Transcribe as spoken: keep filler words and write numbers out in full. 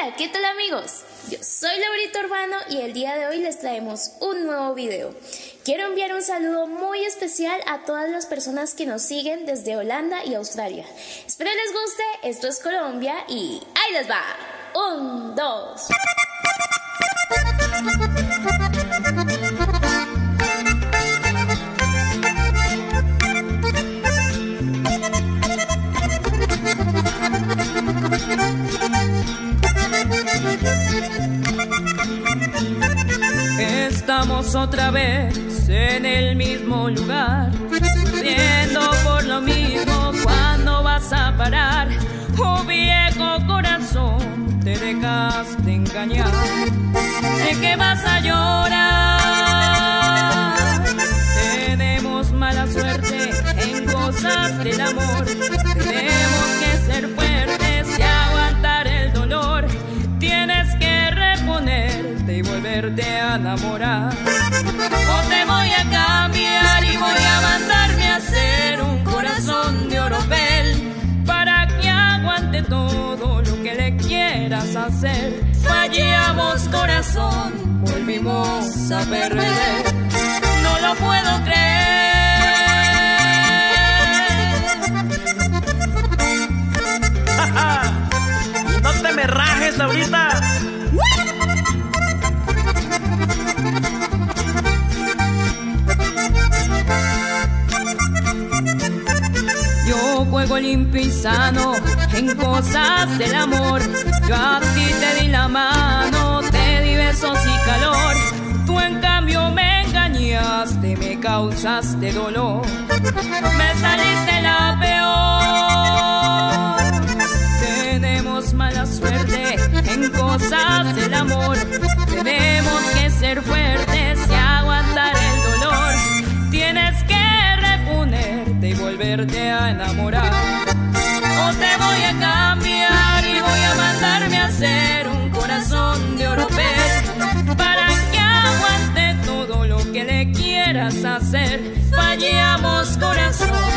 Hola, ¿qué tal amigos? Yo soy Laurita Urbano y el día de hoy les traemos un nuevo video. Quiero enviar un saludo muy especial a todas las personas que nos siguen desde Holanda y Australia. Espero les guste, esto es Colombia y ¡ahí les va! Un, dos... Estamos otra vez en el mismo lugar, sufriendo por lo mismo. ¿Cuándo vas a parar? Oh viejo corazón, te dejaste engañar. Sé que vas a llorar. Tenemos mala suerte en cosas del amor. Tenemos que ser fuertes y aguantar el dolor. Tienes que reponerte y volverte a enamorar. O te voy a cambiar y voy a mandarme a hacer un corazón de oropel para que aguante todo lo que le quieras hacer. Fallamos corazón, volvimos a perder. No lo puedo creer. No te me rajes ahorita. Yo juego limpio y sano en cosas del amor. Yo a ti te di la mano, te di besos y calor. Tú en cambio me engañaste, me causaste dolor. Me saliste la peor. Tenemos mala suerte en cosas del amor. Tenemos que ser fuertes y aguantar el dolor. Tienes que reponerte y volverte a enamorar. O te voy a cambiar y voy a mandarme a hacer un corazón de oropel para que aguante todo lo que le quieras hacer. Fallamos corazón,